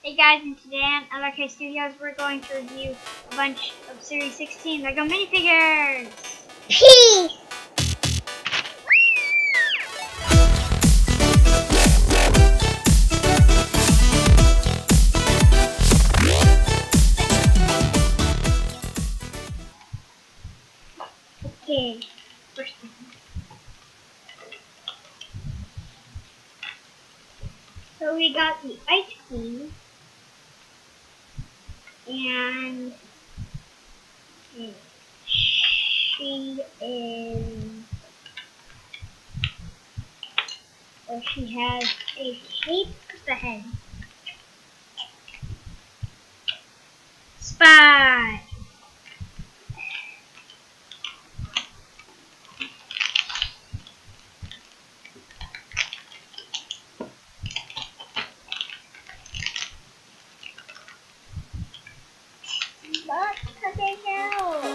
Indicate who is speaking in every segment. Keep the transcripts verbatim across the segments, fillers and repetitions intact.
Speaker 1: Hey guys, and today on L R K Studios we're going to review a bunch of Series sixteen LEGO minifigures!
Speaker 2: Peace!
Speaker 1: Okay, first one. So we got the Ice Queen. And she is, or she has a shape of the head. Spy.
Speaker 2: Look, potato!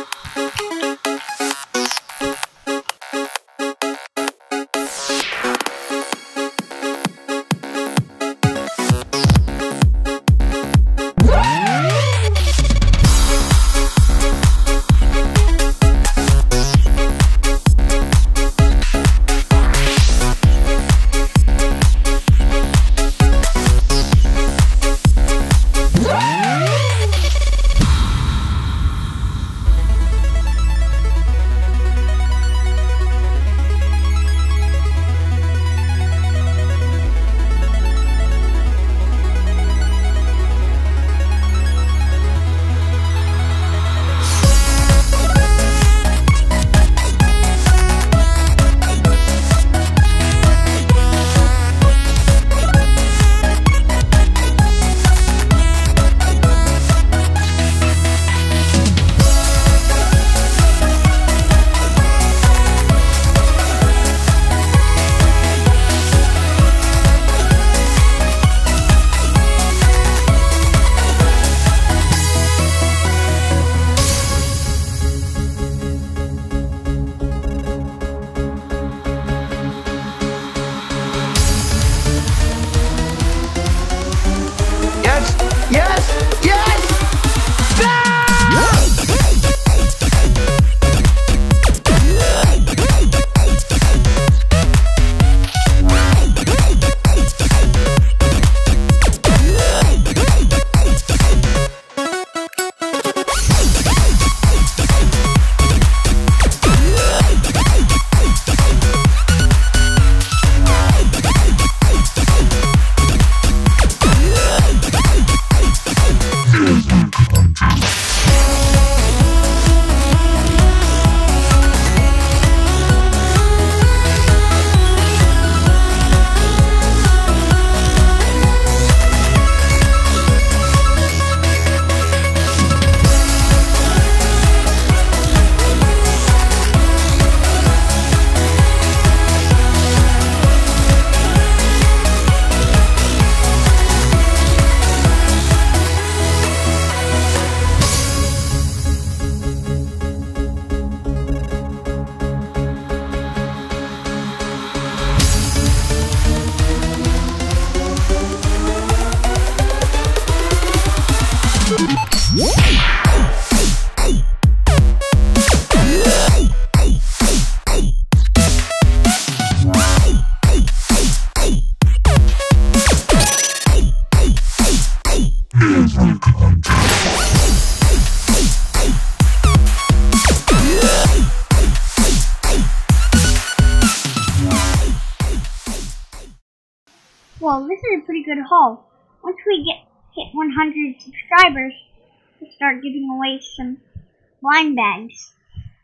Speaker 1: Well, this is a pretty good haul. Once we get hit one hundred subscribers, we'll start giving away some blind bags.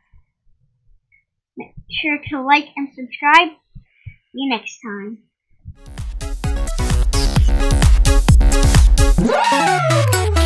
Speaker 1: Make sure to like and subscribe. See you next time.